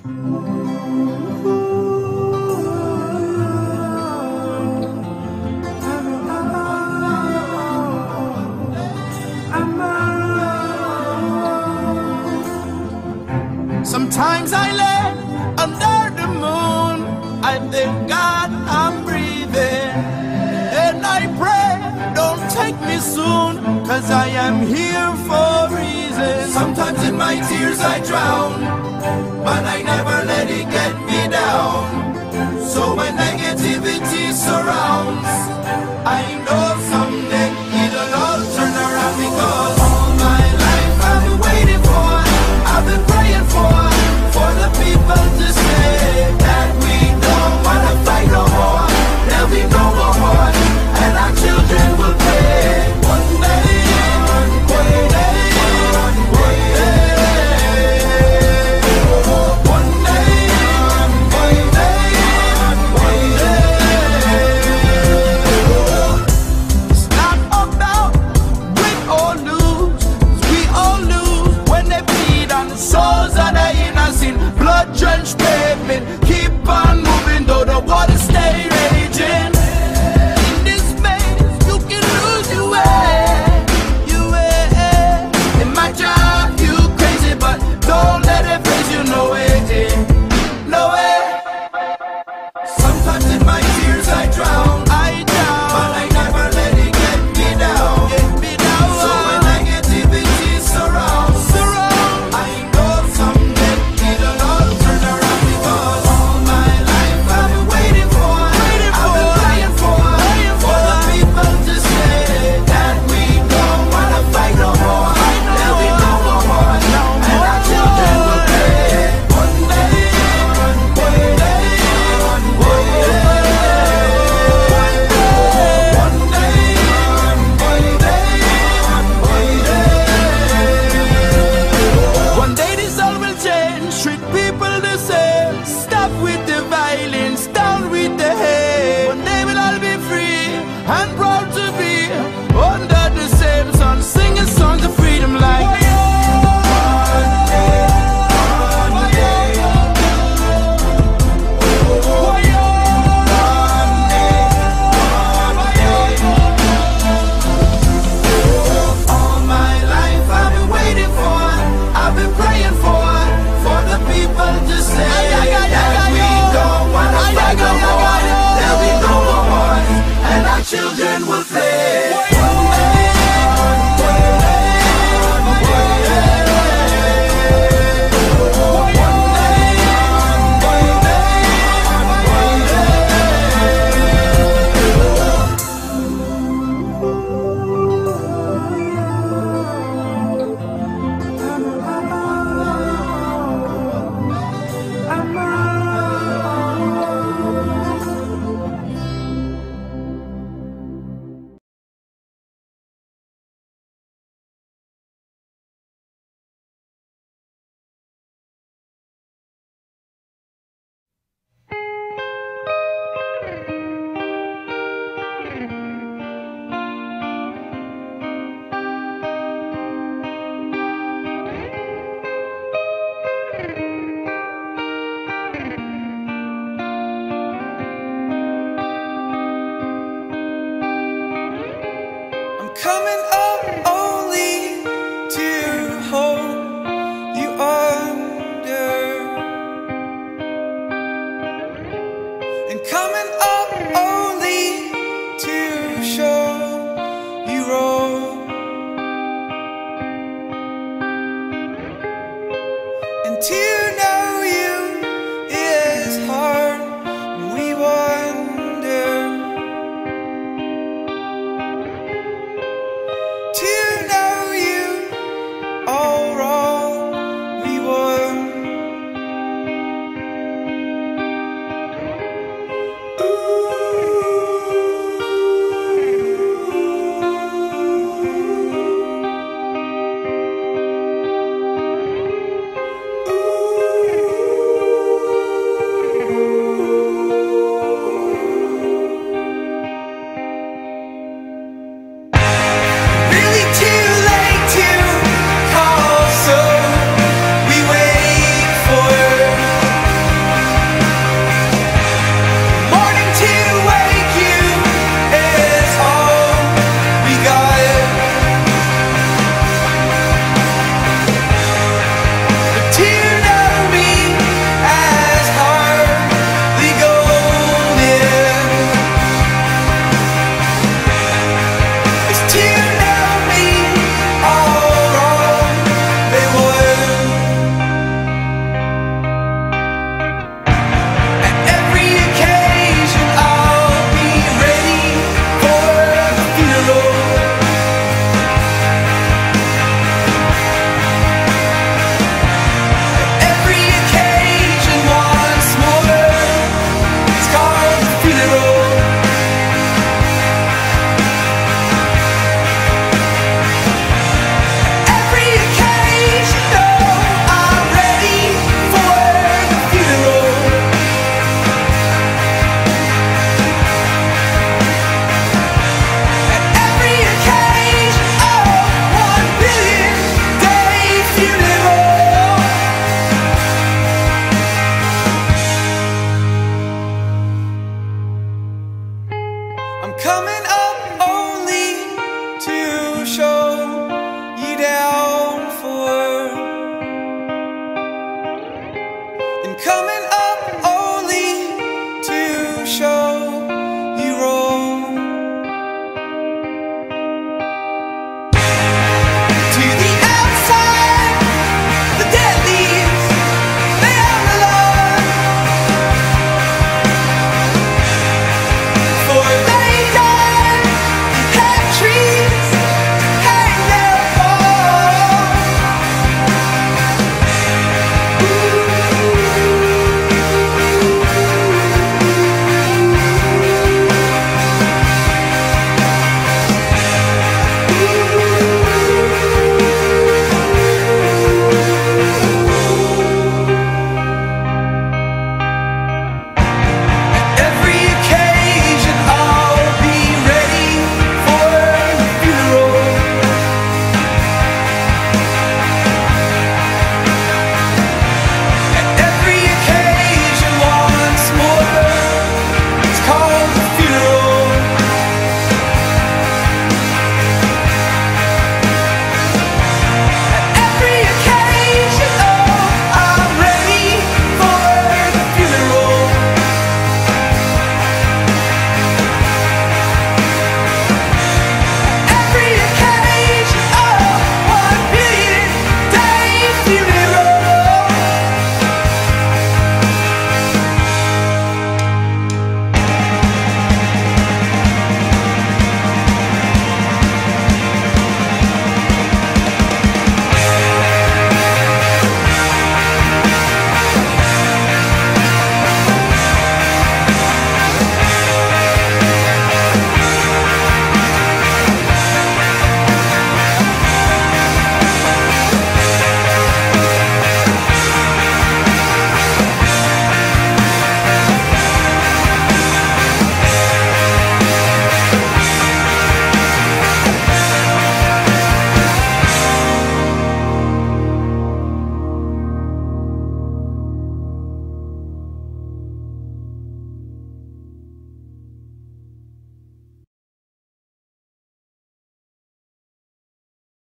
Sometimes I lay under the moon, I thank God I'm breathing, and I pray, don't take me soon, cause I am here for a reason. Sometimes in my tears I drown, but I never let it get me down. So when negativity surrounds, I know someday it'll all turn around, because all my life I've been waiting for, I've been praying for the people to say that we don't wanna fight no more. There'll be no more war, and our children will pay. One day, one day, one day, one day, one day. It's not about win or lose, 'cause we all lose when they bleed on the souls of the innocent. Blood-drenched pavement, keep on moving though the water stay raging. In this maze, you can lose your way, your way. It might drive you crazy, but don't let it phase you, no way, no way. Sometimes in my tears I drown, but I never let it get me down. So when negativity surrounds, I know someday it'll all turn around, because all my life I've been waiting for, I've been praying for the people to say that we don't wanna fight no more. There'll be no more war, and our children will pay. One day, one day, one day this all will change, treat people the same. Stop with the violence, down with the hate. One day we'll all be free and proud to be under the same sun, singing songs of freedom like all my life I've been waiting for, I've been praying for the people to say that we don't wanna fight no more. There'll be no more wars, and our children will play. Coming up only to hold you under, and coming up only to show you wrong, and tears